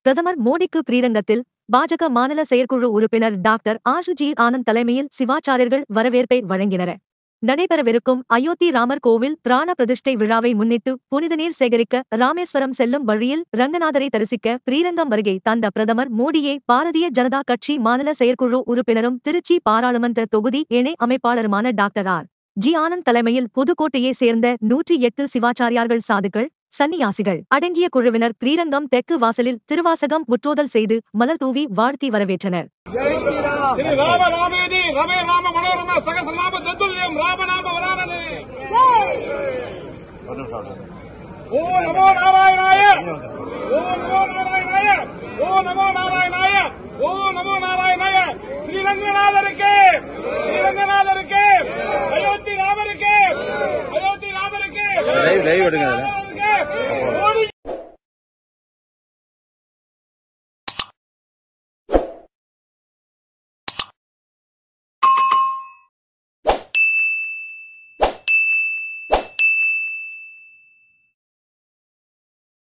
பிரதமர் மோடிக்கு ஸ்ரீரங்கத்தில் பாஜக மாநில செயற்குழு உறுப்பினர் டாக்டர் ஆஷுஜி ஆனந்த் தலைமையில் சிவாச்சாரியர்கள் வரவேற்பை வழங்கினர். நடைபெறவிருக்கும் அயோத்தி ராமர் கோவில் பிராண பிரதிஷ்டை விழாவை முன்னிட்டு புனித நீர் சேகரிக்க ராமேஸ்வரம் செல்லும் வழியில் ரங்கநாதரை தரிசிக்க ஸ்ரீரங்கம் வருகை தந்த பிரதமர் மோடியை பாரதிய ஜனதா கட்சி மாநில செயற்குழு உறுப்பினரும் திருச்சி பாராளுமன்ற தொகுதி இணை அமைப்பாளருமான டாக்டர் ஆர்.ஜி. ஆனந்த் தலைமையில் புதுக்கோட்டையை சேர்ந்த 108 சிவாச்சாரியார்கள் சாதுக்கள் சன்னியாசிகள் அடங்கிய குழுவினர் ஸ்ரீரங்கம் தெற்கு வாசலில் திருவாசகம் முற்றோதல் செய்து மலர் தூவி வாழ்த்தி வரவேற்றனர். ஸ்ரீரங்கநாதருக்கு அயோத்தி ராமருக்கு